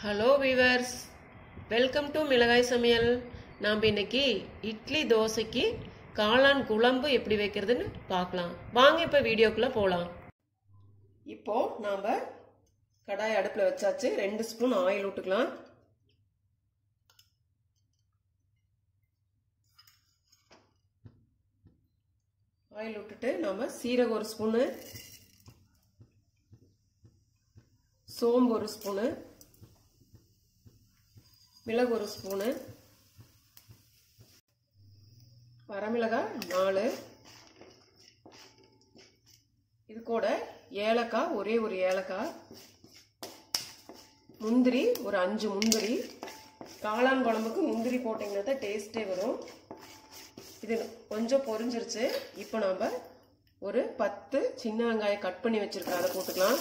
Hello viewers, welcome to மிளகாய் சமையல். நாம் இன்னைக்கு இட்லி தோசைக்கு காளான் குழம்பு எப்படி வைக்கிறதுன்னு பார்க்கலாம். வாங்க இப்போ வீடியோக்குள்ளே போகலாம். இப்போ நாம் கடாய் அடுப்பில் வச்சாச்சு. 2 ஸ்பூன் ஆயில் விட்டுக்கலாம். ஆயில் விட்டுட்டு நாம் சீரகம் 1 ஸ்பூனு, சோம்பு 1 ஸ்பூனு, மிளகு 1 ஸ்பூனு, வரமிளகாய் 4, இது கூட ஏலக்காய் ஒரே ஒரு ஏலக்காய், முந்திரி ஒரு 5 முந்திரி. காளான் குழம்புக்கு முந்திரி போட்டிங்கன்னா தான் டேஸ்டே வரும். இது கொஞ்சம் பொரிஞ்சிருச்சு. இப்போ நாம் ஒரு 10 சின்ன வெங்காயம் கட் பண்ணி வச்சிருக்கோம், அதை போட்டுக்கலாம்.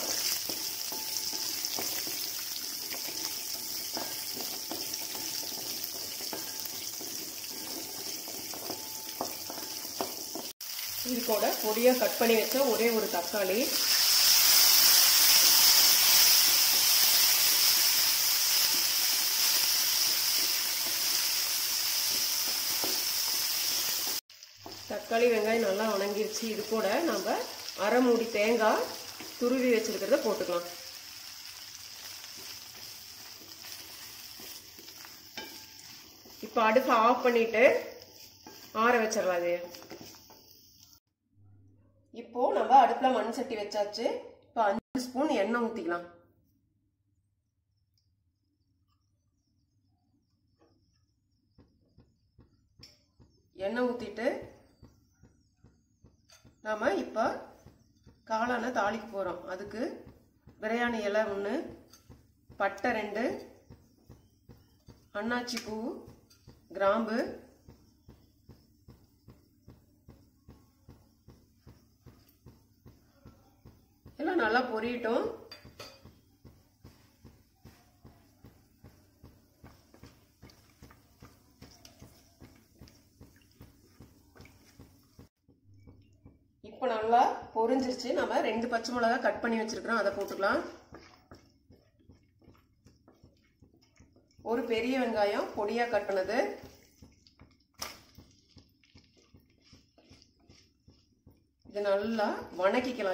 இது கூட பொடியா கட் பண்ணி வச்ச ஒரே ஒரு தக்காளி, தக்காளி வெங்காயம் நல்லா வணங்கிருச்சு. இது கூட நம்ம அரை மூடி தேங்காய் துருவி வச்சிருக்கிறத போட்டுக்கலாம். இப்போ அடுப்பை ஆஃப் பண்ணிட்டு ஆற வச்சிடலாம். அது இப்போ நம்ம அடுப்புல மண் சட்டி வச்சாச்சு. இப்போ 5 ஸ்பூன் எண்ணெய் ஊத்திக்கலாம். எண்ணெய் ஊத்திட்டு நாம இப்ப காளானை தாளிக்க போறோம். அதுக்கு பிரியாணி இலை 1, பட்டை 2, அன்னாச்சி பூ, கிராம்பு, எல்லாம் நல்லா பொரியட்டும். இப்ப நல்லா பொரிஞ்சிருச்சு. நம்ம 2 பச்சை மிளகாய் கட் பண்ணி வச்சிருக்கிறோம், அதை போட்டுக்கலாம். ஒரு பெரிய வெங்காயம் பொடியா கட் பண்ணது, இது நல்லா வணக்கிக்கலாம்.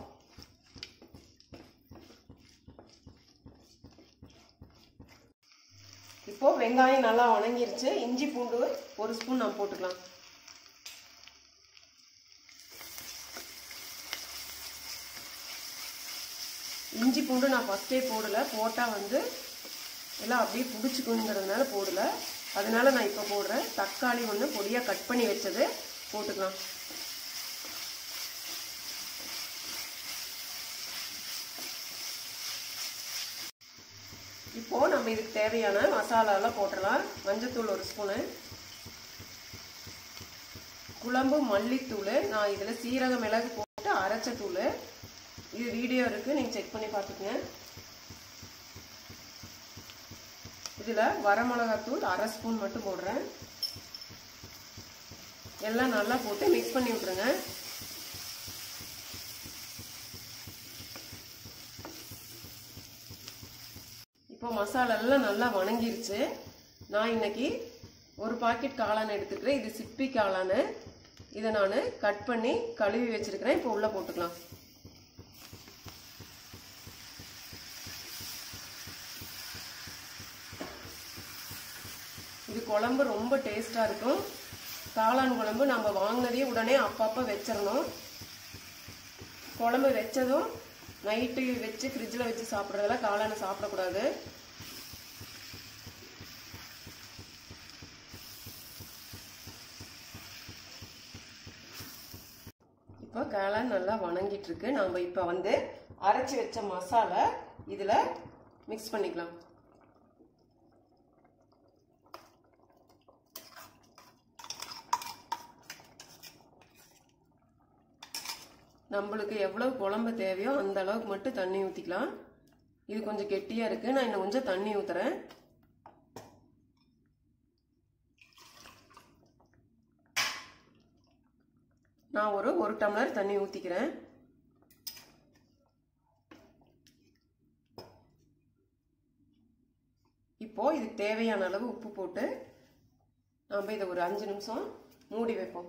இப்போ வெங்காயம் நல்லா வணங்கிருச்சு. இஞ்சி பூண்டு 1 ஸ்பூன் நம்ம போட்டுக்கலாம். இஞ்சி பூண்டு நான் ஃபர்ஸ்டே போடல, போட்டா எல்லாம் அப்படியே பிடிச்சிக்குங்கிறதுனால போடல, அதனால நான் இப்போ போடுறேன். தக்காளி 1 பொடியா கட் பண்ணி வச்சது போட்டுக்கலாம். இப்போ நம்ம இதுக்கு தேவையான மசாலா எல்லாம் போட்டுடலாம். மஞ்சத்தூள் 1 ஸ்பூனு, குழம்பு மல்லித்தூள், நான் இதுல சீரக மிளகு போட்டு அரைச்ச தூள், இது வீடியோ இருக்கு, நீங்க செக் பண்ணி பார்த்துக்கங்க. இதுல வரமிளகாத்தூள் 1/2 ஸ்பூன் மட்டும் போடுறேன். எல்லாம் நல்லா போட்டு மிக்ஸ் பண்ணி விட்டுருங்க. இப்போ மசாலா எல்லாம் நல்லா வணங்கிருச்சு. நான் இன்னைக்கு ஒரு பாக்கெட் காளான் எடுத்துக்கிறேன். இது சிப்பி காளான். இதை நான் கட் பண்ணி கழுவி வச்சிருக்கிறேன். இப்போ உள்ள போட்டுக்கலாம். இது குழம்பு ரொம்ப டேஸ்டா இருக்கும். காளான் குழம்பு நம்ம வாங்கினதையே உடனே அப்பப்போ வச்சிடணும். குழம்பு வச்சதும் நைட்டு வச்சு ஃப்ரிட்ஜில் வச்சு சாப்பிட்றதெல்லாம் காளானை சாப்பிடக்கூடாது. இப்போ காளான் நல்லா வணங்கிட்டு இருக்கு. நாம இப்போ அரைச்சி வச்ச மசாலா இதுல மிக்ஸ் பண்ணிக்கலாம். நம்மளுக்கு எவ்வளவு குழம்பு தேவையோ அந்த அளவுக்கு மட்டும் தண்ணி ஊத்திக்கலாம். இது கொஞ்சம் கெட்டியா இருக்கு, நான் இன்னும் கொஞ்சம் தண்ணி ஊத்துறேன். நான் ஒரு டம்ளர் தண்ணி ஊத்திக்கிறேன். இப்போ இதுக்கு தேவையான அளவு உப்பு போட்டு நாம இதை ஒரு 5 நிமிஷம் மூடி வைப்போம்.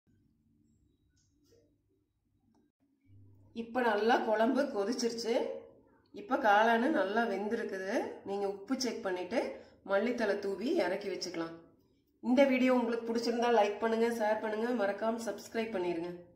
இப்போ நல்லா குழம்பு கொதிச்சிருச்சு. இப்போ காளான் நல்லா வெந்திருக்குது. நீங்க உப்பு செக் பண்ணிட்டு மல்லித்தலை தூவி இறக்கி வச்சுக்கலாம். இந்த வீடியோ உங்களுக்கு பிடிச்சிருந்தா லைக் பண்ணுங்க, ஷேர் பண்ணுங்க, மறக்காம சப்ஸ்கிரைப் பண்ணிருங்க.